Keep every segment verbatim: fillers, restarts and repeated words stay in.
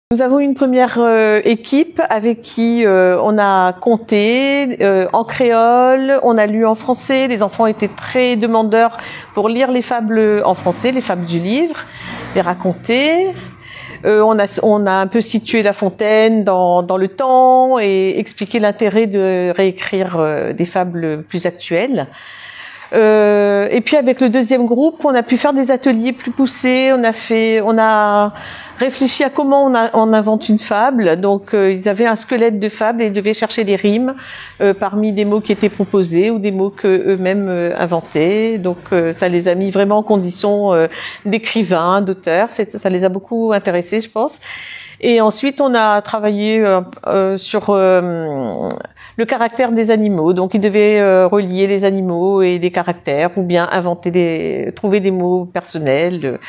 Nous avons une première euh, équipe avec qui euh, on a compté euh, en créole, on a lu en français. Les enfants étaient très demandeurs pour lire les fables en français, les fables du livre, les raconter. Euh, on, a, on a un peu situé La Fontaine dans, dans le temps et expliqué l'intérêt de réécrire euh, des fables plus actuelles. Euh, et puis avec le deuxième groupe, on a pu faire des ateliers plus poussés. On a fait, on a réfléchi à comment on, a, on invente une fable. Donc euh, ils avaient un squelette de fable et ils devaient chercher des rimes euh, parmi des mots qui étaient proposés ou des mots que eux-mêmes euh, inventaient. Donc euh, ça les a mis vraiment en condition euh, d'écrivains, d'auteurs. Ça les a beaucoup intéressés, je pense. Et ensuite, on a travaillé euh, euh, sur euh, le caractère des animaux. Donc, ils devaient euh, relier les animaux et les caractères, ou bien inventer des, trouver des mots personnels.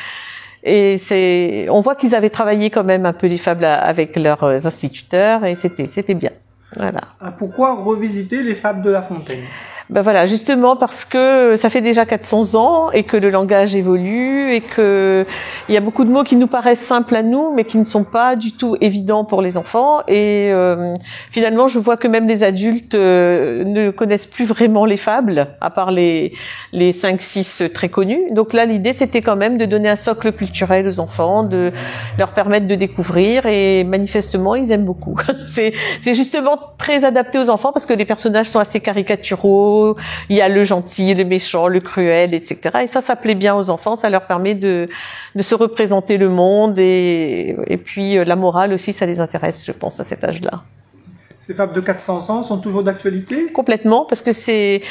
Et c'est, on voit qu'ils avaient travaillé quand même un peu les fables avec leurs instituteurs, et c'était, c'était bien. Voilà. Pourquoi revisiter les fables de La Fontaine ? Ben voilà, justement parce que ça fait déjà quatre cents ans et que le langage évolue et que il y a beaucoup de mots qui nous paraissent simples à nous mais qui ne sont pas du tout évidents pour les enfants. Et euh, finalement, je vois que même les adultes euh, ne connaissent plus vraiment les fables, à part les les cinq six très connus. Donc là, l'idée c'était quand même de donner un socle culturel aux enfants, de leur permettre de découvrir, et manifestement ils aiment beaucoup. c'est c'est justement très adapté aux enfants parce que les personnages sont assez caricaturaux. Il y a le gentil, le méchant, le cruel, et cetera. Et ça, ça plaît bien aux enfants. Ça leur permet de, de se représenter le monde. Et, et puis, la morale aussi, ça les intéresse, je pense, à cet âge-là. Ces fables de quatre cents ans sont toujours d'actualité ? Complètement, parce que c'est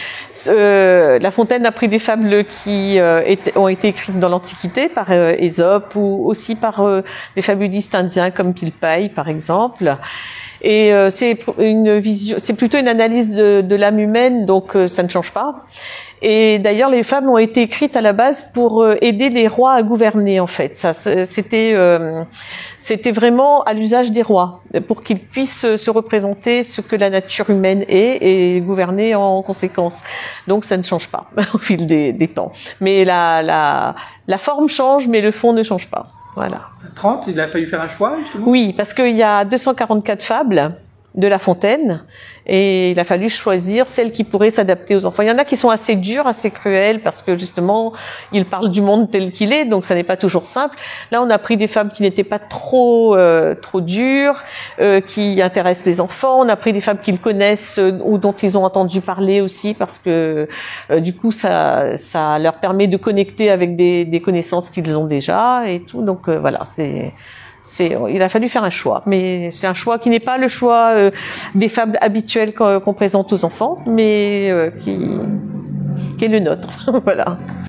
euh, La Fontaine a pris des fables qui euh, étaient, ont été écrites dans l'Antiquité par euh, Ésope ou aussi par euh, des fabulistes indiens comme Pilpay, par exemple. Et euh, c'est une vision, c'est plutôt une analyse de, de l'âme humaine, donc euh, ça ne change pas. Et d'ailleurs, les fables ont été écrites à la base pour euh, aider les rois à gouverner, en fait. Ça, c'était, euh, c'était vraiment à l'usage des rois, pour qu'ils puissent se représenter ce que la nature humaine est et gouverner en conséquence. Donc, ça ne change pas au fil des, des temps. Mais la, la, la forme change, mais le fond ne change pas. Voilà. trente, il a fallu faire un choix, justement ? Oui, parce qu'il y a deux cent quarante-quatre fables de La Fontaine, et il a fallu choisir celles qui pourraient s'adapter aux enfants. Il y en a qui sont assez dures, assez cruelles, parce que justement, ils parlent du monde tel qu'il est, donc ça n'est pas toujours simple. Là, on a pris des fables qui n'étaient pas trop euh, trop dures, euh, qui intéressent les enfants. On a pris des fables qu'ils connaissent euh, ou dont ils ont entendu parler aussi, parce que euh, du coup, ça ça leur permet de connecter avec des, des connaissances qu'ils ont déjà et tout. Donc euh, voilà, c'est C'est, il a fallu faire un choix, mais c'est un choix qui n'est pas le choix euh, des fables habituelles qu'on, qu'on présente aux enfants, mais euh, qui, qui est le nôtre. Voilà.